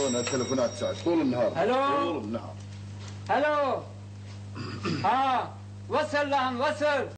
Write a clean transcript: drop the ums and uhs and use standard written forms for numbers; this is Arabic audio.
شلون التليفونات سعد طول النهار. الو طول النهار. الو. ها وصل لهم وصل.